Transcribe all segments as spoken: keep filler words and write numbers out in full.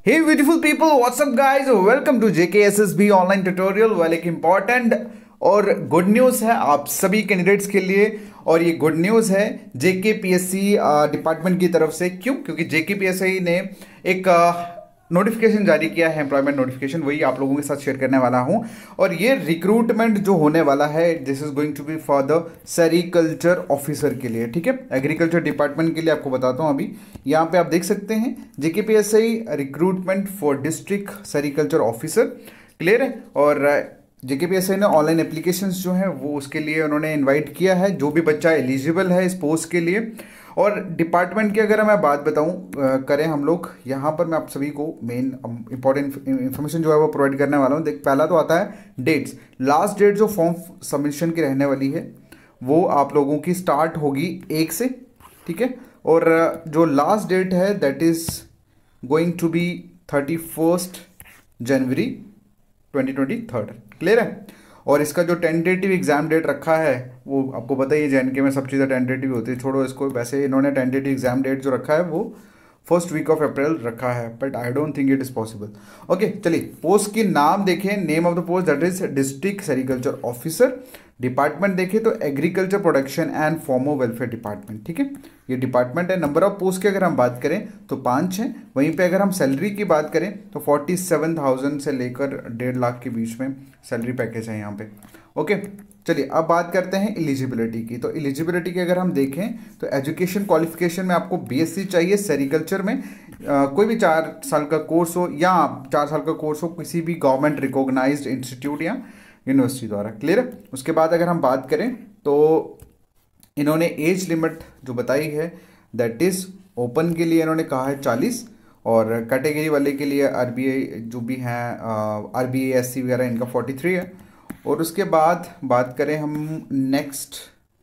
Hey beautiful people, what's up guys? Welcome to J K S S B online tutorial. Well एक important और good news है आप सभी candidates के लिए, और ये गुड न्यूज़ है J K P S C department की तरफ से। क्यों? क्योंकि J K P S C ने एक नोटिफिकेशन जारी किया है, एम्प्लॉयमेंट नोटिफिकेशन, वही आप लोगों के साथ शेयर करने वाला हूं। और ये रिक्रूटमेंट जो होने वाला है, this is going to be for the sericulture officer के लिए, ठीक है, एग्रीकल्चर डिपार्टमेंट के लिए। आपको बताता हूं, अभी यहाँ पे आप देख सकते हैं J K P S C recruitment for district sericulture officer, clear है। और J K P S C ने ऑनलाइन एप्लीकेशंस जो हैं वो उसके लिए उन्होंने इनवाइट किया है, जो भी बच्चा एलिजिबल है इस पोस्ट के लिए। और डिपार्टमेंट की अगर मैं बात बताऊं करें हम लोग, यहाँ पर मैं आप सभी को मेन इंपॉर्टेंट इन्फॉर्मेशन जो है वो प्रोवाइड करने वाला हूँ। देख, पहला तो आता है डेट्स। लास्ट डेट जो फॉर्म सबमिशन की रहने वाली है वो आप लोगों की स्टार्ट होगी एक से, ठीक है। और जो लास्ट डेट है that is going to be thirty first January twenty twenty third, clear है। और इसका जो टेंटेटिव एग्जाम डेट रखा है वो आपको पता ही है, J N K में सब चीज़ें टेंटेटिव होती है, छोड़ो इसको। वैसे इन्होंने टेंटेटिव एग्जाम डेट जो रखा है वो फर्स्ट वीक ऑफ अप्रैल रखा है, but I don't think it is possible. Okay, चलिए पोस्ट की नाम देखें, name of the post that is district sericulture officer. Department देखें तो agriculture production and farmer welfare department, ठीक है, ये डिपार्टमेंट है। नंबर ऑफ पोस्ट की अगर हम बात करें तो पाँच हैं। वहीं पे अगर हम सैलरी की बात करें तो फोर्टी सेवन थाउजेंड से लेकर डेढ़ लाख के बीच में सैलरी पैकेज है यहाँ पे। ओके, चलिए अब बात करते हैं एलिजिबिलिटी की। तो एलिजिबिलिटी की अगर हम देखें तो एजुकेशन क्वालिफिकेशन में आपको B S C चाहिए सेरिकल्चर में, आ, कोई भी चार साल का कोर्स हो या चार साल का कोर्स हो किसी भी गवर्नमेंट रिकॉग्नाइज्ड इंस्टीट्यूट या यूनिवर्सिटी द्वारा, क्लियर है। उसके बाद अगर हम बात करें तो इन्होंने एज लिमिट जो बताई है दैट इज़ ओपन के लिए इन्होंने कहा है चालीस, और कैटेगरी वाले के लिए आर बी आई जो भी हैं R B I S C वगैरह इनका फोर्टी थ्री है। और उसके बाद बात करें हम नेक्स्ट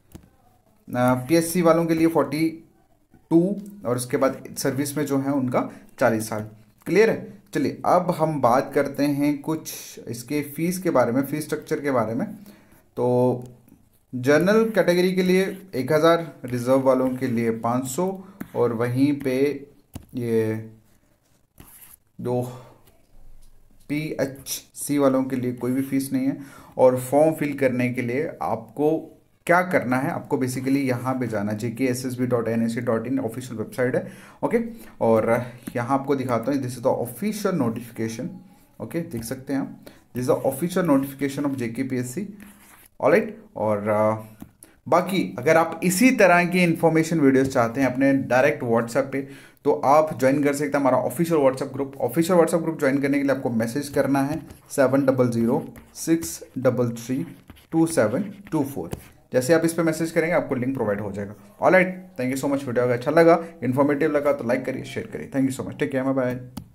पी एस सी वालों के लिए फोर्टी टू, और उसके बाद सर्विस में जो है उनका चालीस साल, क्लियर है। चलिए अब हम बात करते हैं कुछ इसके फीस के बारे में, फीस स्ट्रक्चर के बारे में। तो जनरल कैटेगरी के लिए एक हज़ार, रिजर्व वालों के लिए पाँच सौ, और वहीं पे ये दो पी एच सी वालों के लिए कोई भी फीस नहीं है। और फॉर्म फिल करने के लिए आपको क्या करना है, आपको बेसिकली यहाँ पे जाना, J K S S B dot N I C dot in official website है, ओके। और यहाँ आपको दिखाता हूँ, this is the official notification, okay, देख सकते हैं आप, this is the official notification of J K P S C, alright. और uh, बाकी अगर आप इसी तरह की इंफॉर्मेशन वीडियोस चाहते हैं अपने डायरेक्ट व्हाट्सएप पे, तो आप ज्वाइन कर सकते हैं हमारा official WhatsApp group. Official WhatsApp group join करने के लिए आपको मैसेज करना है seven double zero six double three two seven two four. जैसे आप इस पर मैसेज करेंगे आपको लिंक प्रोवाइड हो जाएगा। Alright, thank you so much. Video अगर अच्छा लगा, इन्फॉर्मेटिव लगा तो लाइक करिए, शेयर करिए। Thank you so much, take care, bye bye.